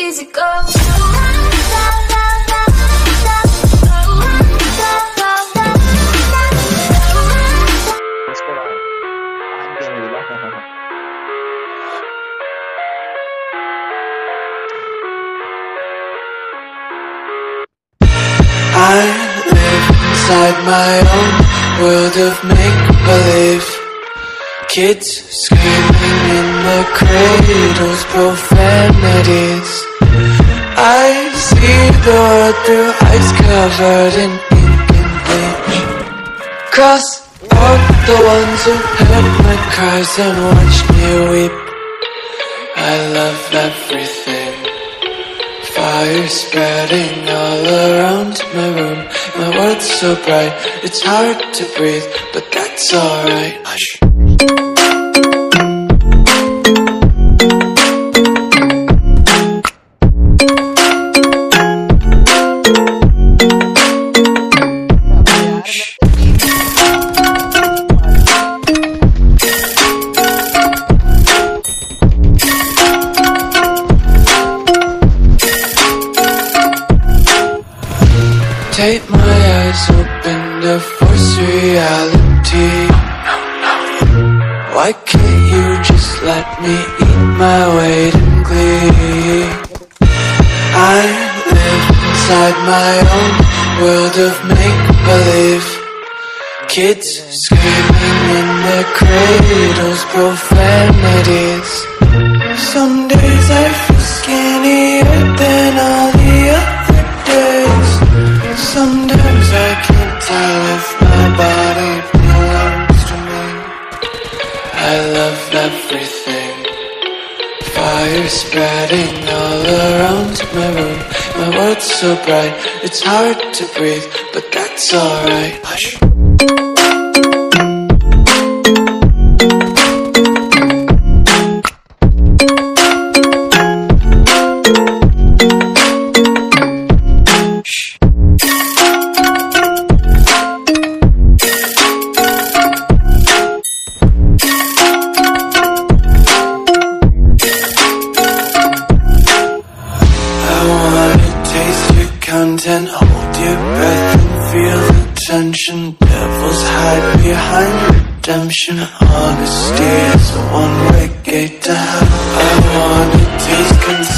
easy go. I live inside my own world of make-believe. Kids screaming in the cradles, profanities. I see the world through eyes covered in ink and bleach. Cross out the ones who heard my cries and watched me weep. I love everything. Fire spreading all around my room. My world's so bright, it's hard to breathe, but that's alright. Hush. Tape my eyes open to force reality. Why can't you just let me eat my weight in glee? I live inside my own world of make-believe. Kids screaming in their cradles, profanities. Some days I feel skinnier than all the other days. Sometimes I can't tell if my body belongs to me. I love everything. Fire spreading all around my room. My world's so bright, it's hard to breathe, but that's alright. Hush. Content, hold your breath and feel the tension. Devils hide behind redemption. Honesty is a one-way gate to hell. I wanna taste consent.